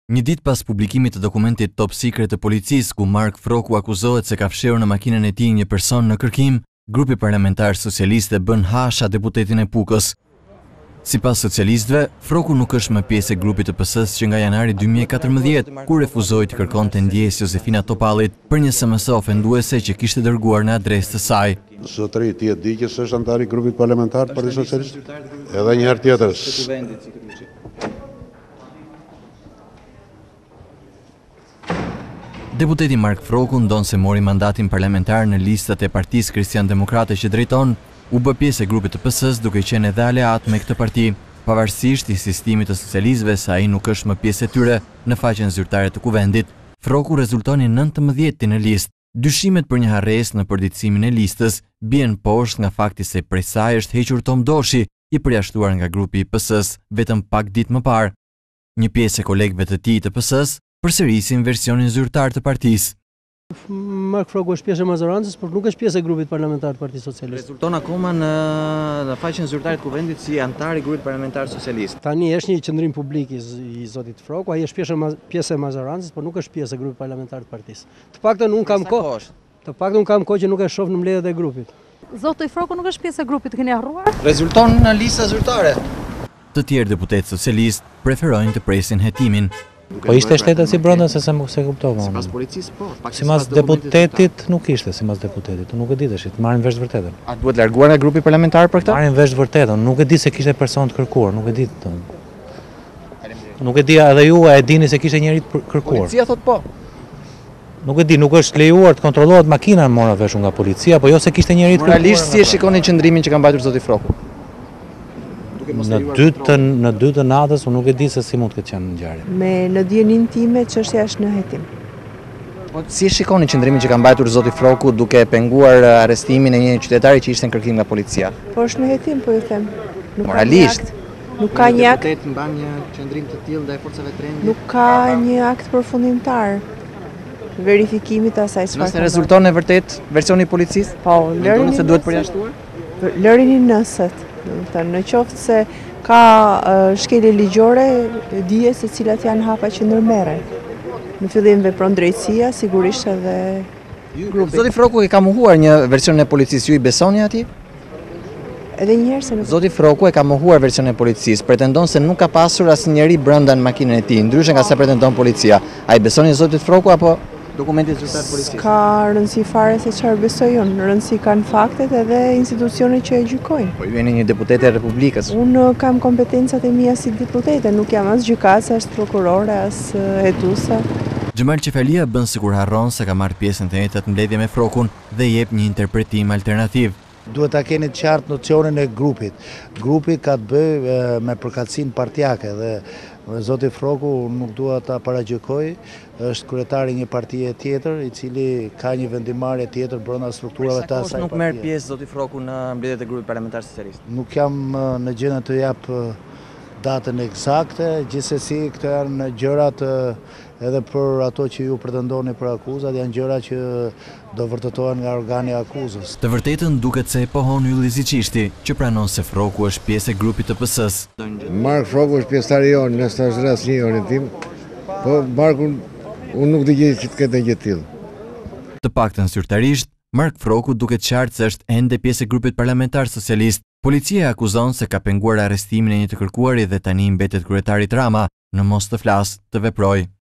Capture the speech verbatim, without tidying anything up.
Një ditë pas publikimit të dokumentit top secret të policisë ku Mark Froku akuzohet se ka fshirë në makinën e tij një person në kërkim, grupi parlamentar socialiste bën hasha deputetin e Pukës. Sipas socialistëve, Froku nuk është më pjesë e grupit të P S-s që nga janari dy mijë e katërmbëdhjetë, kur refuzoi të kërkonte ndjesë Josefina Topallit për një S M S ofenduese që kishte dërguar në adresë të saj. Zotëri, ti e di që s'është antar i grupit parlamentar të Partisë Socialiste? Edhe një herë tjetër. Deputeti Mark Froku ndonë se mori mandatin parlamentar në listat e Partisë Kristian-Demokrate që drejton, u bë pjesë e grupit të P S-s duke qenë edhe aleat me këtë parti, pavarësisht insistimit të socialistëve se ai nuk është më pjesë e tyre në faqen zyrtare të kuvendit. Froku rezultoni nëntëmbëdhjeti në listë. Dyshimet për një harresë në përditësimin e listës bien poshtë nga fakti se prej saj është hequr Tom Doshi, i përjashtuar nga grupi i P S-s vetëm pak ditë më parë. Një pjesë e kolegëve të tij të P S-s përsërisin versionin zyrtar të partisë. Mark Froku është pjesë e mazorancës, por nuk është pjesë e grupit parlamentar të Partisë Socialiste. Rezulton akoma në, në faqen zyrtare të kuvendit si antar i grupit parlamentar socialist. Tani është një qendrim publik i, i zotit Froku, ai është pjesë, pjesë e mazorancës, por nuk është pjesë e grupit parlamentar të partisë. Të paktën un kam kohë. Të paktën un kam kohë që nuk e shoh në mbledhjet e grupit. Zoti Froku nuk është pjesë e grupit, keni harruar? Rezulton në lista zyrtare. Të tjerë deputetë socialistë preferojnë të presin hetimin. Po ishte shtetet si brenda se se se kuptova. Sipas policisë po. Sipas deputetit nuk ishte, sipas deputetit. Nuk e di tash, të marrin vesh të vërtetën. A duhet larguar nga grupi parlamentar për këtë? Marrin vesh të vërtetën. Nuk e di se kishte person të kërkuar, nuk e di. Nuk e di edhe ju e dini se kishte njerëz të kërkuar. Policia thot po. Nuk e di, nuk është lejuar të kontrollohet makina mora vesh nga policia, po jo se kishte njerëz të kërkuar. Moralisht si e shikoni qëndrimin që ka mbajtur zoti Froku? Në dytën në dytën natës unë nuk e di se si mund të ketë qenë ngjarje. Me në dijenin time çështja është në hetim. Po si e shikoni qëndrimin që ka mbajtur zoti Froku duke penguar arrestimin e një qytetari që ishte në kërkim nga policia? Po është në hetim, po ju them. Moralisht. Nuk ka një akt. Deputet mban një qëndrim të tillë ndaj forcave të rendit. Nuk ka një akt përfundimtar verifikimit të asaj çfarë. Nëse rezulton e vërtet versioni i policisë? Po, lërini se duhet përjashtuar? Lërini nëset. Në qoftë se ka uh, shkelje ligjore, dije se cilat janë hapa që ndërmerren. Në fillim vepron drejtësia, sigurisht edhe grupi. Zoti Froku e ka mohuar një version e policisë, ju i besoni atij? Edhe një herë se nuk. Zoti Froku e ka mohuar versionin e policisë, pretendon se nuk ka pasur asnjëri brenda në makinën e tij, ndryshe nga sa pretendon policia. A i besoni zotit Froku apo dokumentit zyrtar të policisë? Ka rëndësi fare se çfarë besoj unë. Rëndësi kanë faktet edhe institucionet që e gjykojnë. Po ju jeni një deputete e Republikës. Unë kam kompetencat e mia si deputete, nuk jam as gjykatëse, as prokurore, as hetuese. Xhemal Qefalia bën sikur harron se ka marrë pjesë në të njëjtat mbledhje me Frokun dhe jep një interpretim alternativ. Duhet ta keni të qartë nocionin e grupit. Grupi ka të bëjë me përkatësinë partijake dhe zoti Froku nuk dua ta paragjykoj, është kryetari një partie tjetër i cili ka një vendimarrje tjetër brenda strukturave të asaj. Sa nuk merr pjesë zoti Froku në mbledhjet e grupit parlamentar socialist? Nuk jam në gjendje të jap datën eksakte, gjithsesi këto janë gjërat edhe për ato që ju pretendoni për akuzat, janë gjëra që do vërtetohen nga organi i akuzës. Të vërtetën duket se e pohon Ylli Ziçishti, që pranon se Froku është pjesë e grupit të P S-s. Mark Froku është pjesëtari jonë, nëse është rreth një orë tim, po Markun unë nuk di që të ketë gjë të tillë. Të paktën zyrtarisht, Mark Froku duket qartë se është ende pjesë e grupit parlamentar socialist. Policia e akuzon se ka penguar arrestimin e një të kërkuari dhe tani mbetet kryetari Rama në mos të flasë të veprojë.